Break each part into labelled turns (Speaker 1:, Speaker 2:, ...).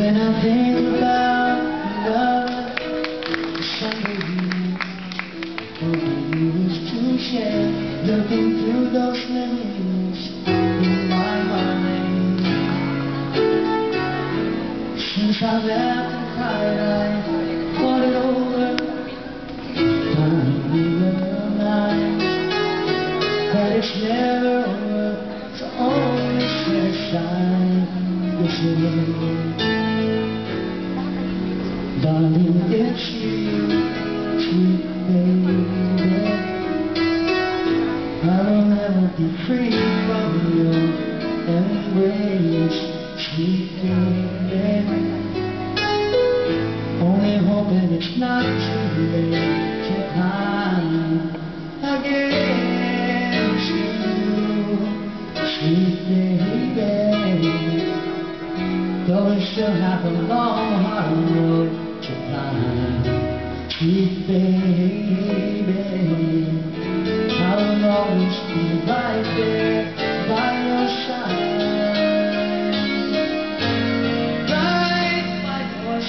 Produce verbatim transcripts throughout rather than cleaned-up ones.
Speaker 1: When I think about love, someday you we used to share, looking through those memories in my mind. Since I left and cried, I thought it over, finally realized that it's never over, so only set aside this moment. Darling, it's you, sweet baby. I will never be free from your embrace, sweet baby. Only hoping it's not too late to climb against you, sweet baby. Though we still have a long, hard road to climb, sweet baby, I will always be right there by your side, right by your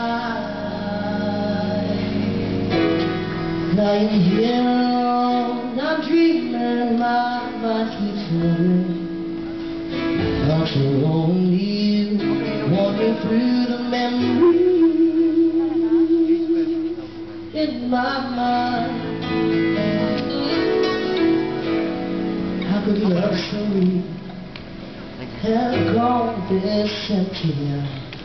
Speaker 1: side. Lying here alone, I'm dreaming, my mind keeps moving, thoughts are only wandering through the memories in my mind. How could love so real have gone this empty now?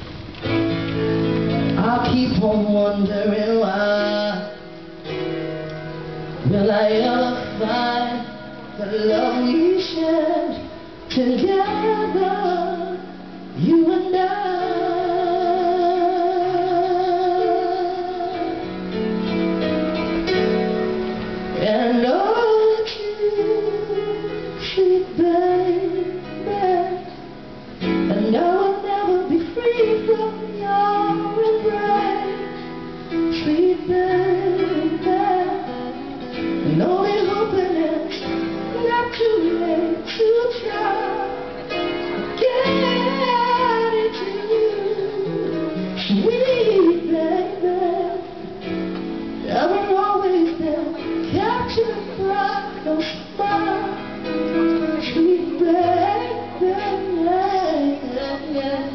Speaker 1: I keep on wondering why. Will I ever find the love we shared together, you and I? And oh, sweet baby, and I will never be free from your embrace, sweet baby. And only hoping it's not too late to try. Get it to you, sweet baby. Ever always there, catch you cry, no smile, sweet baby. Yeah, yeah, yeah.